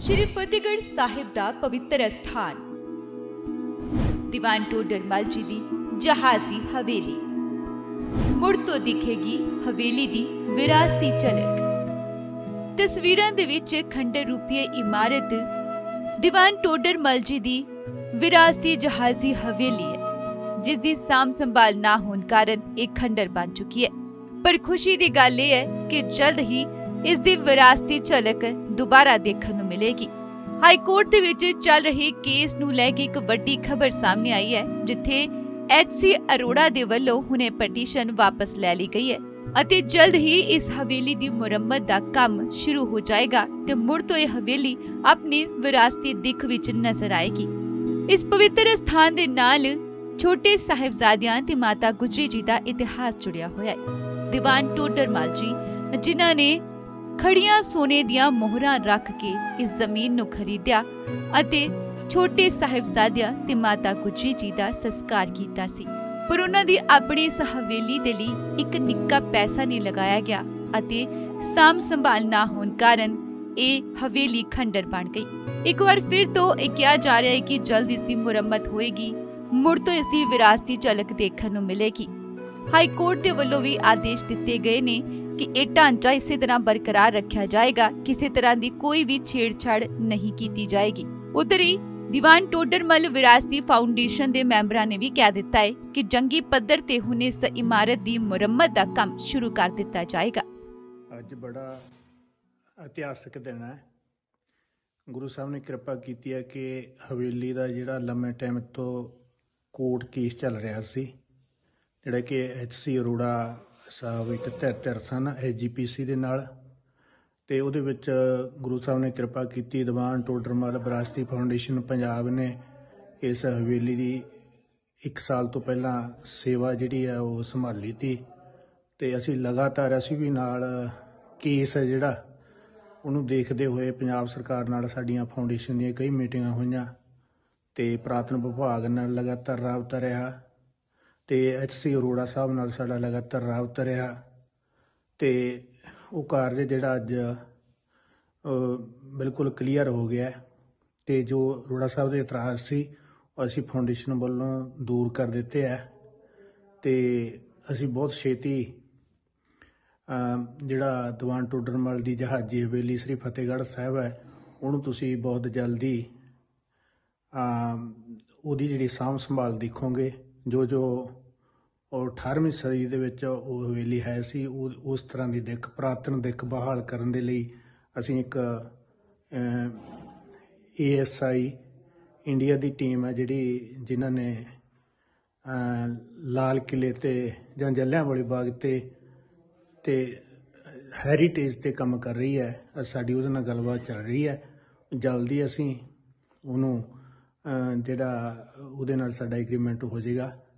श्री फतेहगढ़ साहिब दा पवित्र अस्थान दीवान टोडर मल जी दी जहाजी हवेली। मुड़ तो दिखेगी हवेली दी विरासती झलक। तस्वीरां दे विच खंडर रूपी इमारत दीवान टोडर मल जी दी विरासती जहाजी हवेली है, जिस दी साम संभाल ना होने कारण एक खंडर बन चुकी है। पर खुशी दी गल यह है कि जल्द ही इस दी विरासती झलक दोबारा देखने को मिलेगी। हाई कोर्ट दे विच चल रहे केस नूं लैके एक वड्डी खबर सामने आई है, जिथे HC अरोड़ा दे वल्लों हुणे पटीशन वापस ले ली गई है अते जल्द ही इस हवेली दी मुरम्मत दा काम शुरू हो जाएगा ते मुड़ तो यह हवेली अपनी विरासती दिख विच नजर आएगी। इस पवित्र स्थान दे नाल छोटे साहिबजादियां ते माता गुजरी जी दा इतिहास जुड़िया होया है। दीवान टोडर मल जी जिन्हां ने खड़ियां सोने दियां मोहरां रख के इस जमीन नूं खरीदिया अते छोटे साहिबजादियां ते माता गुजरी जी दा संस्कार कीता सी, पर उन्हां दी अपनी इस हवेली दे लई एक निक्का पैसा नहीं लगाया गया अते साम संभाल ना होने कारण ये हवेली खंडर बन गई। एक बार फिर तो ये कहा जा रहा है कि जल्द इसकी मुरम्मत होएगी, मुड़ तो इसकी विरासती झलक देखने को मिलेगी। हाई कोर्ट के वल्लों भी आदेश दिते गए ने कि यह ढांचा इसी तरह बरकरार रखा जाएगा, किसी तरह की कोई भी छेड़छाड़ नहीं की जाएगी। उधर ही दीवान टोडर मल विरासती फाउंडेशन के मैंबरां ने भी कह दिता है कि जंगी पद्धर ते हुण इस इमारत की मुरम्मत का काम शुरू कर दिता जाएगा। अज बड़ा इतिहासक दिन है। गुरु साहब ने कृपा की है कि हवेली का जिहड़ा लंबे टाइम तो कोर्ट केस चल रहा सी, जिहड़ा कि HC अरोड़ा साहब एक धैर सन SGPC दे नाल, ते उहदे विच गुरु साहब ने कृपा की दीवान टोडर मल विरासती फाउंडेशन पंजाब ने इस हवेली की 1 साल तो पहला सेवा जिहड़ी है वो संभाली थी, ते असीं लगातार असीं भी नाल केस है जिहड़ा उहनूं देखदे होए पंजाब सरकार नाल साडीआं फाउंडेशन दीआं कई मीटिंगां होईआं ते पुरातन विभाग नाल लगातार राबता रहा ते HC अरोड़ा साहब नाल साडा लगातार राबता रहा ते वो कारज जिहड़ा अज बिल्कुल क्लीयर हो गया है ते जो अरोड़ा साहब दे इतराज सी असीं फाउंडेशन वालों दूर कर दिते है ते असीं बहुत छेती जिहड़ा दीवान टोडर मल दी जहाजी हवेली श्री फतेहगढ़ साहिब है उहनूं तुसीं बहुत जल्दी ਉਹਦੀ ਜਿਹੜੀ ਸਾਂਭ ਸੰਭਾਲ देखोगे। जो और 18वीं सदी ਦੇ ਵਿੱਚ ਉਹ ਹਵੇਲੀ ਹੈ ਸੀ ਉਸ ਤਰ੍ਹਾਂ ਦੀ ਦਿੱਖ ਪੁਰਾਤਨ ਦਿੱਖ ਬਹਾਲ ਕਰਨ ਦੇ ਲਈ ਅਸੀਂ ਇੱਕ ASI ਇੰਡੀਆ ਦੀ ਟੀਮ ਹੈ ਜਿਹੜੀ ਜਿਨ੍ਹਾਂ ਨੇ ਲਾਲ ਕਿਲੇ ਤੇ ਜਾਂ ਜਲਿਆਂਵਾਲੇ ਬਾਗ ਤੇ ਹੈਰੀਟੇਜ ਤੇ ਕੰਮ ਕਰ ਰਹੀ ਹੈ। ਸਾਡੀ ਉਹਦੇ ਨਾਲ ਗੱਲਬਾਤ ਚੱਲ ਰਹੀ ਹੈ। ਜਲਦੀ ਅਸੀਂ ਉਹਨੂੰ ਜਿਹੜਾ ਉਹਦੇ ਨਾਲ ਸਾਡਾ ਐਗਰੀਮੈਂਟ ਹੋ ਜਾਏਗਾ।